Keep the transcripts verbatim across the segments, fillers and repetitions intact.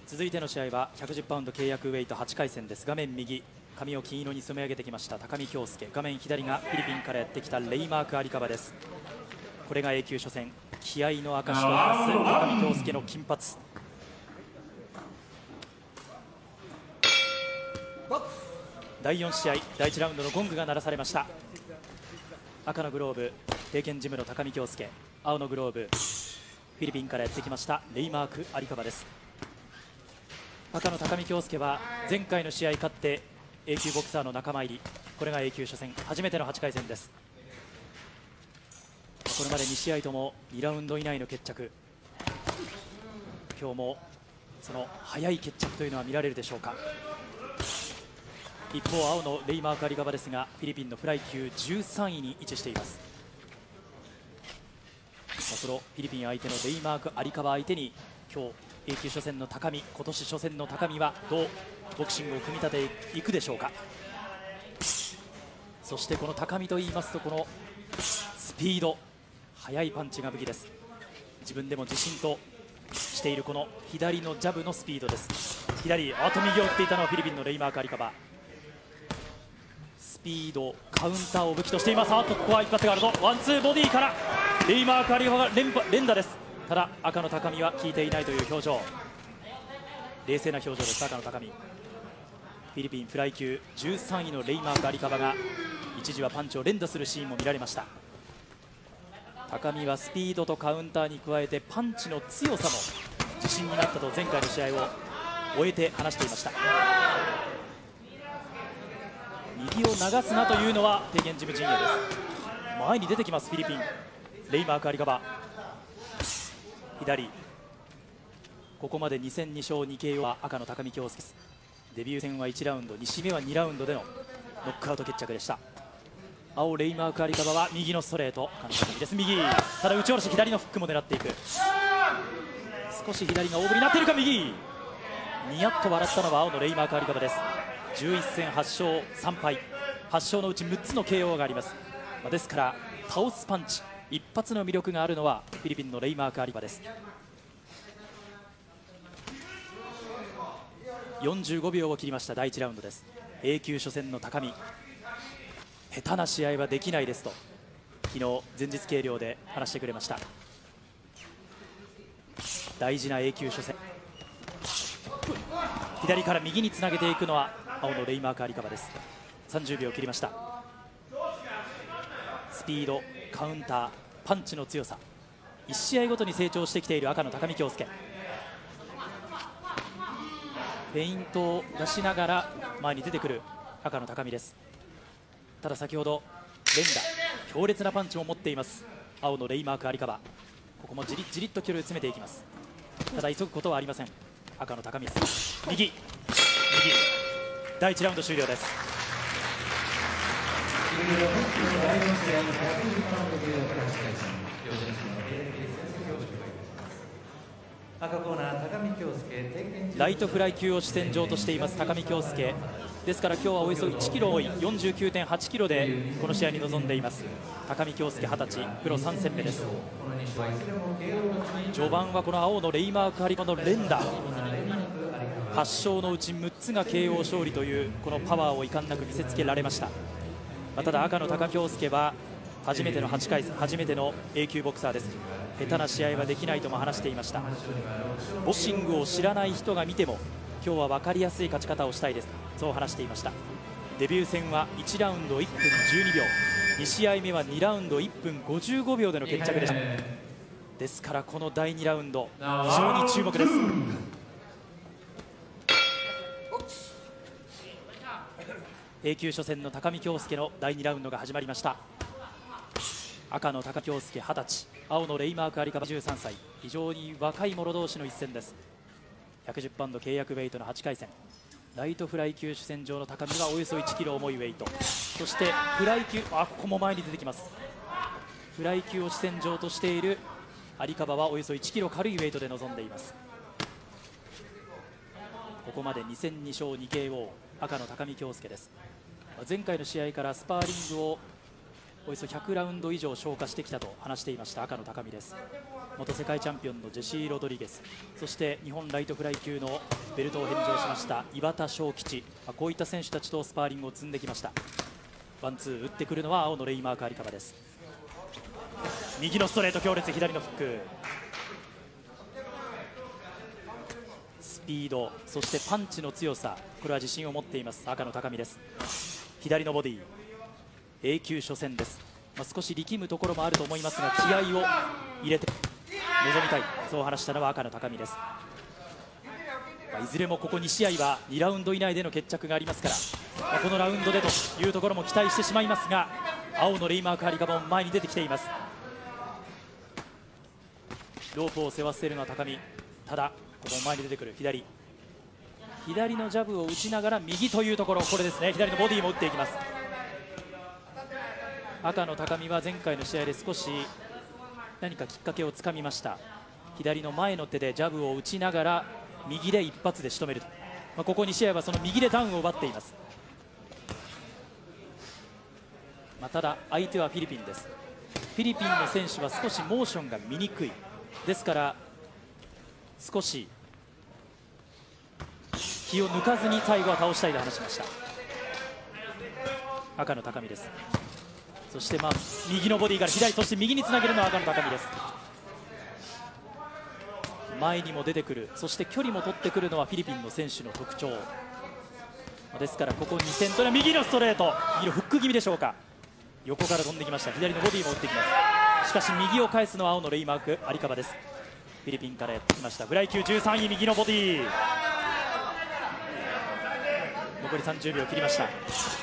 続いての試合はひゃくじゅっパウンド契約ウェイトはちかい戦です。画面右、髪を金色に染め上げてきました高見恭介、画面左がフィリピンからやってきたレイマーク・アリカバです。これが A 級初戦、気合の証といいます高見恭介の金髪。だいよん試合、だいいちラウンドのゴングが鳴らされました。赤のグローブ、帝拳ジムの高見恭介、青のグローブ、フィリピンからやってきましたレイマーク・アリカバです。赤の高見恭介は前回の試合勝って A 級ボクサーの仲間入り。これが A 級初戦、初めてのはちかい戦です。これまでに試合ともにラウンド以内の決着。今日もその早い決着というのは見られるでしょうか。一方、青のレイマーク・アリカバですがフィリピンのフライ級じゅうさんいに位置しています。そのフィリピン相手のレイマーク・アリカバ相手に今日 A 級初戦の高見、今年初戦の高見はどうボクシングを組み立てていくでしょうか。そしてこの高見といいますと、このスピード、速いパンチが武器です。自分でも自信としているこの左のジャブのスピードです。左、あと右を打っていたのはフィリピンのレイマーク・アリカバ。スピード、カウンターを武器としています。あっとここは一発があるぞ。ワンツーボディからレイマーク・アリカバが連連打です。ただ赤の高見は効いていないという表情。冷静な表情です。赤の高見、フィリピンフライ級じゅうさんいのレイマーク・アリカバが一時はパンチを連打するシーンも見られました。高見はスピードとカウンターに加えてパンチの強さも自信になったと前回の試合を終えて話していました。右を流すなというのは帝拳ジム陣営です。前に出てきますフィリピンレイマーク・アリカバ。左、ここまでに戦に勝にケーオーは赤の高見恭介です。デビュー戦はいちラウンド、に試目はにラウンドでのノックアウト決着でした。青レイマーク・アリカバは右のストレート、赤の高見です。右、ただ打ち下ろし左のフックも狙っていく。少し左がオーブになっているか。右、ニヤッと笑ったのは青のレイマーク・アリカバです。じゅういち戦はち勝さん敗、はち勝のうちむっつの ケーオー があります。ですから倒すパンチ一発の魅力があるのはフィリピンのレイマーク・アリカバです。よんじゅうごびょうを切りましただいいちラウンドです。 A 級初戦の高見、下手な試合はできないですと昨日前日計量で話してくれました。大事な A 級初戦、左から右につなげていくのは青のレイマーク・アリカバです。さんじゅうびょう切りました。スピード、カウンター、パンチの強さ、いち試合ごとに成長してきている赤の高見恭介。フェイントを出しながら前に出てくる赤の高見です。ただ先ほど連打、強烈なパンチも持っています青のレイマーク・アリカバ。ここもじりじりっと距離を詰めていきます。ただ急ぐことはありません赤の高見です。右、右、だいいちラウンド終了です。 赤コーナー高見恭介、 ライトフライ級を主戦場としています高見恭介ですから今日はおよそいちキロ多い よんじゅうきゅうてんはちキロでこの試合に臨んでいます高見恭介はたち、プロさん戦目です。序盤はこの青のレイマーク・アリカバの連打、はち勝のうちむっつが ケーオー 勝利というこのパワーを遺憾なく見せつけられました。ただ赤の高恭介は初めてのはちかい、初めての A 級ボクサーです。下手な試合はできないとも話していました。ボクシングを知らない人が見ても今日は分かりやすい勝ち方をしたいです、そう話していました。デビュー戦はいちラウンドいっぷんじゅうにびょう、に試合目はにラウンドいっぷんごじゅうごびょうでの決着でした。ですからこのだいにラウンド非常に注目です。A 級初戦の高見恭介のだいにラウンドが始まりました。赤の高恭介はたち、青のレイマーク・アリカバじゅうさんさい、非常に若い者同士の一戦です。ひゃくじゅっパウンド契約ウェイトのはちかい戦、ライトフライ級主戦場の高見はおよそいちキロ重いウェイト、そしてフライ級、あここも前に出てきます。フライ級を主戦場としているアリカバはおよそいちキロ軽いウェイトで臨んでいます。ここまでに戦に勝にケーオー、赤の高見恭介です。前回の試合からスパーリングをおよそひゃくラウンド以上消化してきたと話していました赤の高見です。元世界チャンピオンのジェシー・ロドリゲス、そして日本ライトフライ級のベルトを返上しました岩田翔吉、こういった選手たちとスパーリングを積んできました。ワンツー打ってくるのは青のレイマーク・アリカバです。右のストレート強烈、左のフック、スピード、そしてパンチの強さ、これは自信を持っています赤の高見です。左のボディ、 A 級初戦です。まあ、少し力むところもあると思いますが気合を入れて臨みたい、そう話したのは赤の高見です。まあ、いずれもここに試合はにラウンド以内での決着がありますから、まあ、このラウンドでというところも期待してしまいますが、青のレイマーク・アリカバも前に出てきています。ロープを背負わせるのは高見、ただここも前に出てくる左左のジャブを打ちながら右というところ、これですね、左のボディも打っていきます。赤の高見は前回の試合で少し何かきっかけをつかみました。左の前の手でジャブを打ちながら右で一発で仕留めると、まあ、ここに試合はその右でダウンを奪っています。まあ、ただ相手はフィリピンです。フィリピンの選手は少しモーションが見にくいですから、少し気を抜かずに最後は倒したいと話しました赤の高見です。そしてまあ右のボディから左、そして右につなげるのは赤の高見です。前にも出てくる、そして距離も取ってくるのはフィリピンの選手の特徴ですから、ここに戦というのは右のストレート、右のフック気味でしょうか、横から飛んできました。左のボディも打ってきます。しかし右を返すのは青のレイマーク・アリカバです。フィリピンからやってきました。フライ級じゅうさんい、右のボディ、残りさんじゅうびょう切りました。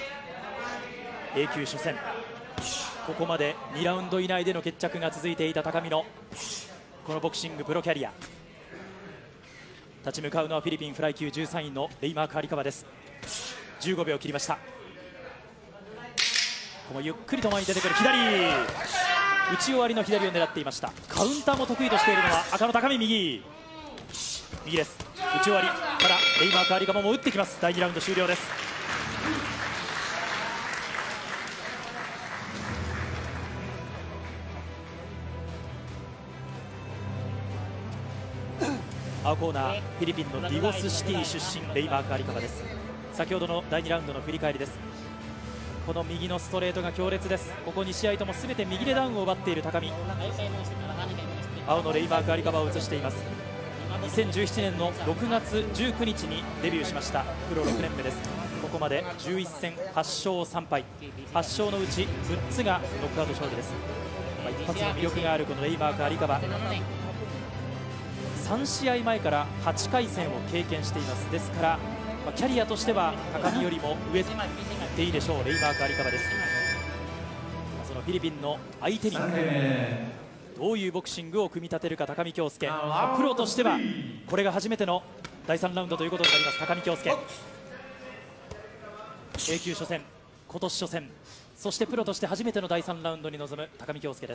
A 級初戦、ここまでにラウンド以内での決着が続いていた高見のこのボクシングプロキャリア、立ち向かうのはフィリピンフライ級じゅうさんいのレイマーク・アリカバです。じゅうごびょう切りました。ここもゆっくりと前に出てくる左、内終わりの左を狙っていました。カウンターも得意としているのは赤の高見、右右です、内終わり、ただレイマーク・アリカバも打ってきます。だいにラウンド終了です。青コーナー、フィリピンのディゴスシティ出身レイマーク・アリカバです。先ほどのだいにラウンドの振り返りです。この右のストレートが強烈です。ここに試合とも全て右でダウンを奪っている高見、青のレイマーク・アリカバを映しています。にせんじゅうななねんのろくがつじゅうくにちにデビューしましたプロろくねんめです。ここまでじゅういっせんはちしょうさんぱい、はち勝のうちむっつがノックアウト勝利です。まあ、一発の魅力があるこのレイマーク・アリカバ、さんしあいまえからはちかい戦を経験しています。ですから、まあ、キャリアとしては高見よりも上と言っていいでしょうレイマーク・アリカバです。まあ、そのフィリピンの相手にどういうボクシングを組み立てるか高見京介、まあ、プロとしてはこれが初めてのだいさんラウンドということになります高見京介。 A 級初戦、今年初戦、そしてプロとして初めてのだいさんラウンドに臨む高見京介です。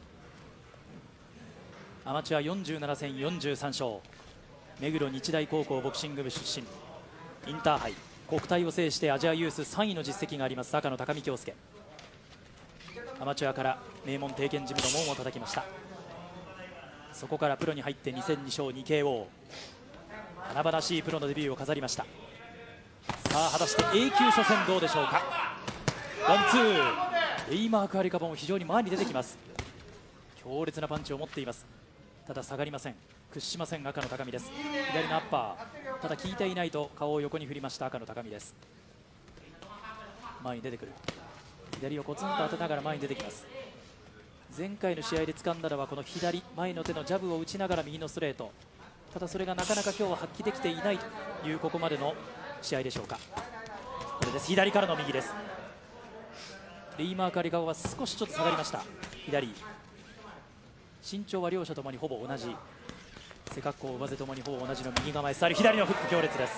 アマチュアよんじゅうななせんよんじゅうさんしょう、目黒日大高校ボクシング部出身、インターハイ国体を制してアジアユースさんいの実績があります赤の高見京介。アマチュアから名門帝拳ジムの門を叩きました。そこからプロに入ってにせんにしょうにケーオー、華々しいプロのデビューを飾りました。さあ果たして A 級初戦どうでしょうか。ワンツー、レイマーク・アリカバも非常に前に出てきます。強烈なパンチを持っています。ただ下がりません、屈しません赤の高見です。左のアッパー、ただ効いていないと顔を横に振りました赤の高見です。前に出てくる、左をコツンと当てながら前に出てきます。前回の試合で掴んだのはこの左前の手のジャブを打ちながら右のストレート、ただそれがなかなか今日は発揮できていないというここまでの試合でしょうか。これです、左からの右です。レイマーク・アリカバは少しちょっと下がりました。左、身長は両者ともにほぼ同じ、背格好上背ともにほぼ同じの右構えスタイル、左のフック強烈です。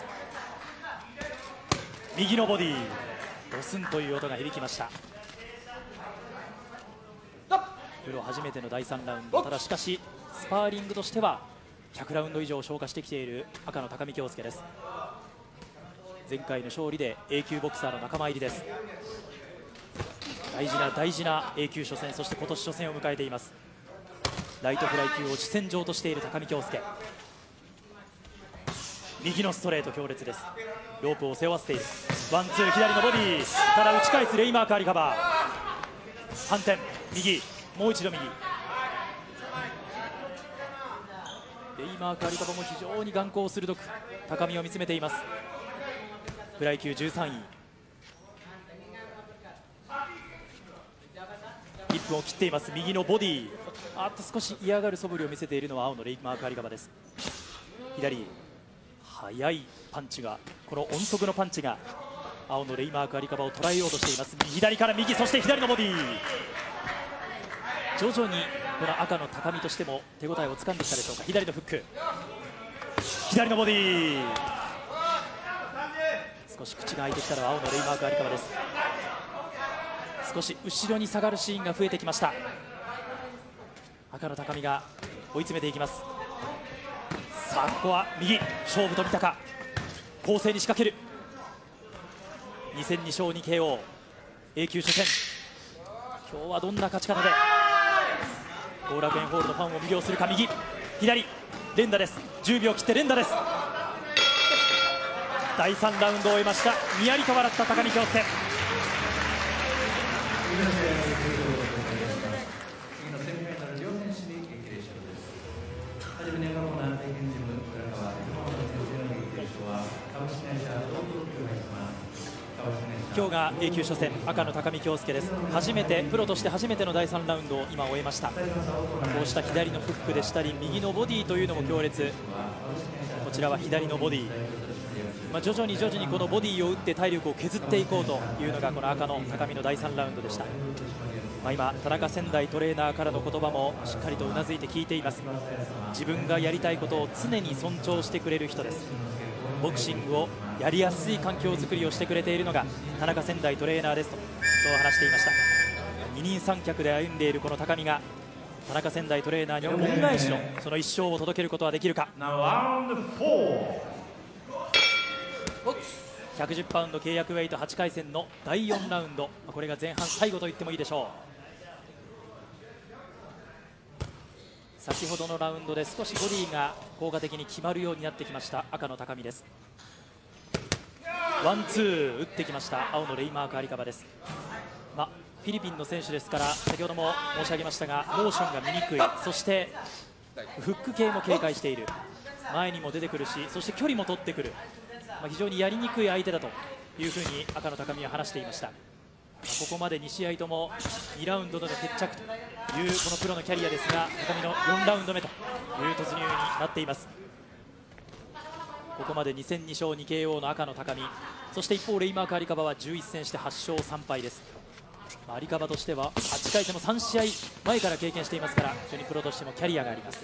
右のボディ、ドスンという音が響きました。プロ初めてのだいさんラウンド、ただしかしスパーリングとしてはひゃくラウンド以上消化してきている赤の高見京介です。前回の勝利で A 級ボクサーの仲間入りです。 大事な大事な A 級初戦、そして今年初戦を迎えています。ライトフライ級を主戦場としている高見恭介。右のストレート強烈です。ロープを背負わせている。ワンツー、左のボディ、ただ打ち返すレイマークアリカバー。反転、右、もう一度右。レイマークアリカバも非常に眼光鋭く高みを見つめています。フライ級じゅうさんい、いっぷんを切っています。右のボディ、あっと少し嫌がる素振りを見せているのは青のレイマークアリカバです。左、速いパンチが、この音速のパンチが青のレイマークアリカバを捉えようとしています。左から右、そして左のボディ、徐々にこの赤の高みとしても手応えをつかんできたでしょうか。左のフック、左のボディ、少し口が開いてきたのは青のレイマークアリカバです。少し後ろに下がるシーンが増えてきました。赤の高みが追い詰めていきます。さあここは右、勝負と見たか。攻勢に仕掛ける。に戦に勝に ケーオー、 A 級初戦、今日はどんな勝ち方で後楽園ホールのファンを魅了するか。右、左、連打です。じゅうびょう切って連打です。だいさんラウンドを終えました。にやりと笑った高見恭介。 次のセミファイナル両選手に激励賞です。はじめに赤コーナー経験ジム浦川山本先生の激励賞は株式会社東京球杯様。 今日が A 級初戦、赤の高見恭介です。初めてプロとして初めてのだいさんラウンドを今終えました。こうした左のフックでしたり右のボディというのも強烈。こちらは左のボディ、まあ、徐々に徐々にこのボディを打って体力を削っていこうというのがこの赤の高見のだいさんラウンドでした。まあ、今田中仙台トレーナーからの言葉もしっかりとうなずいて聞いています。自分がやりたいことを常に尊重してくれる人です。ボクシングをやりやすい環境づくりをしてくれているのが田中仙台トレーナーですと、そう話していました。二人三脚で歩んでいるこの高見が田中仙台トレーナーに恩返しのその一勝を届けることはできるか。ひゃくじゅっパウンド契約ウェイトはちかい戦のだいよんラウンド、これが前半最後と言ってもいいでしょう。先ほどのラウンドで少しボディが効果的に決まるようになってきました赤の高見です。ワンツー打ってきました青のレイマークアリカバです。まあ、フィリピンの選手ですから先ほども申し上げましたがモーションが見にくい、そしてフック系も警戒している、前にも出てくるしそして距離も取ってくる、まあ、非常にやりにくい相手だというふうに赤の高見は話していました。まあ、ここまでに試合ともにラウンドでの決着というこのプロのキャリアですが高見のよんラウンド目という突入になっています。ここまでに戦に勝に ケーオー の赤の高見、そして一方レイマークアリカバはじゅういち戦してはち勝さん敗です。まあ、アリカバとしてははちかい戦もさん試合前から経験していますから非常にプロとしてもキャリアがあります。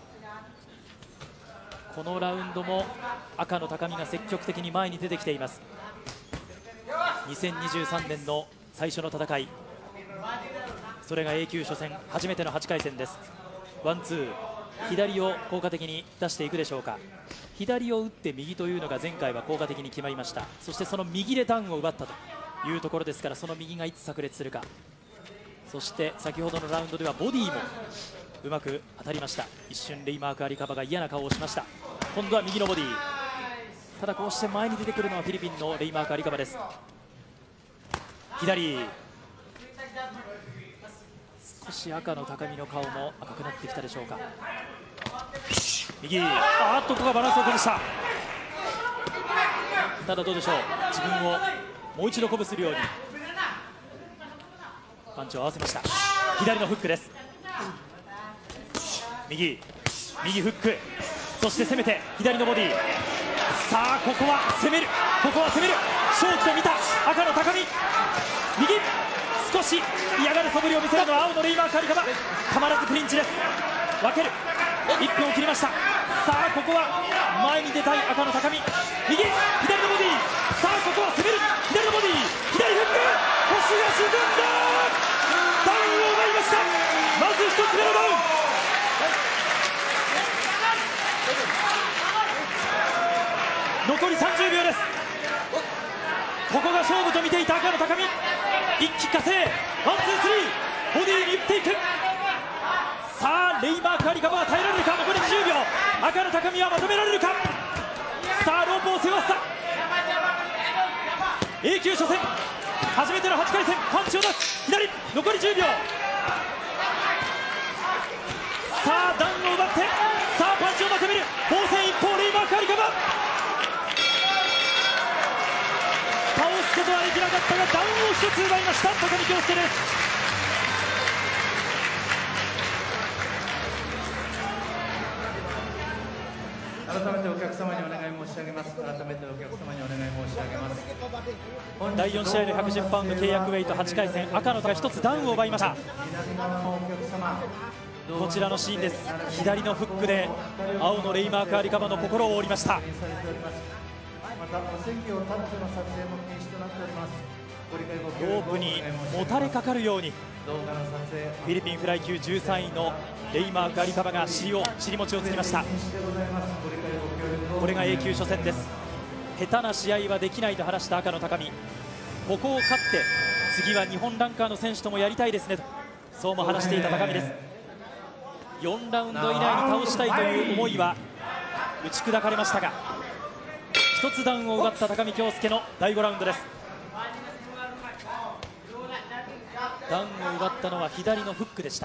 このラウンドも赤の高見が積極的に前に出てきています。にせんにじゅうさんねんの最初の戦い、それが A 級初戦初めてのはちかい戦です。ワンツー、左を効果的に出していくでしょうか。左を打って右というのが前回は効果的に決まりました。そしてその右でダウンを奪ったというところですから、その右がいつ炸裂するか。そして先ほどのラウンドではボディもうまく当たりました。一瞬レイマークアリカバが嫌な顔をしました。今度は右のボディ、ただこうして前に出てくるのはフィリピンのレイマークアリカバです。左、少し赤の高見の顔も赤くなってきたでしょうか。右、あーっとここがバランスを崩した。ただどうでしょう、自分をもう一度鼓舞するようにパンチを合わせました。左のフックです。右、右フック、そして攻めて左のボディ。さあここは攻める、ここは攻める、勝機と見た赤の高見。右、少し嫌がる素振りを見せるのは青のレイマークアリカバ。たまらずクリンチです。分ける、いっぷんを切りました。さあここは前に出たい赤の高見。右、左のボディ。さあここは攻める、左のボディ、左フック、腰が沈んだ。ダウンを奪いました。まずひとつめのダウン。残りさんじゅうびょうです。ここが勝負と見ていた赤の高見。 一気呵成、ワンツースリー、ボディに打っていく。さあレイマークアリカバは耐えられるか。残りにじゅうびょう、赤の高見はまとめられるか。さあロープを背負わせた A 級初戦初めてのはちかい戦、パンチを出す左、残りじゅうびょう。さあダウンを奪って、さあパンチをまとめる。防戦一方、レイマークアリカバ倒すことはできなかったが、ダウンをひとつ奪いました高見恭介です。 改めてお客様にお願い申し上げます。改めてお客様にお願い申し上げます。 だいよん試合のひゃくじゅっパウンド契約ウェイトはちかい戦、赤のがひとつダウンを奪いました。 左側のお客様、 こちらのシーンです。左のフックで青のレイマークアリカバの心を折りました。 またお席を立っての撮影も禁止となっております。ご理解ご協力をおロープに願い申し上げます。 もたれかかるように動画の撮影、 フィリピンフライ級じゅうさんいのレイマークアリカバが尻を尻餅をつきました。 禁止でございます。ご理解ご協力をこれが A 級初戦です。下手な試合はできないと話した赤の高見、ここを勝って次は日本ランカーの選手ともやりたいですねと、そうも話していた高見です。よんラウンド以内に倒したいという思いは打ち砕かれましたが、ひとつダウンを奪った高見恭介のだいごラウンドです。ダウンを奪ったのは左のフックでした。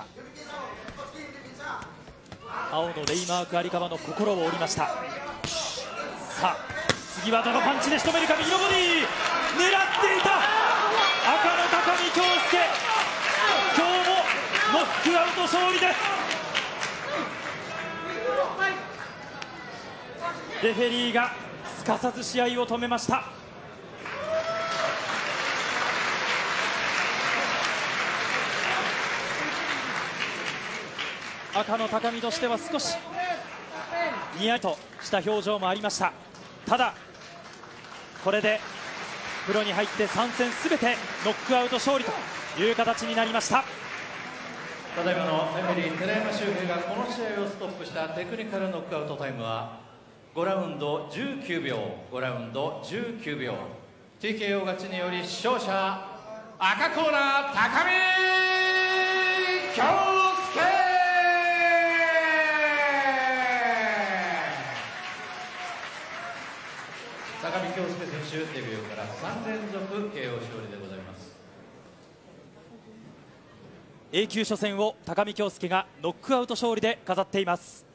青のレイマークアリカバの心を折りました。さあ次はどのパンチで仕留めるか。右のボディ狙っていた赤の高見恭介、今日もノックアウト勝利です。レフェリーがすかさず試合を止めました。赤の高見としては少しにやりとした表情もありました。ただこれでプロに入ってさん戦すべてノックアウト勝利という形になりました。 ただいまのレフェリー寺山修平がこの試合をストップしたテクニカルノックアウトタイムはごラウンドじゅうきゅうびょう、ごラウンドじゅうきゅうびょう。 ティーケーオー 勝ちにより勝者赤コーナー高見恭介。高見恭介選手、デビューからさん連続 ケーオー 勝利でございます。 A 級初戦を高見恭介がノックアウト勝利で飾っています。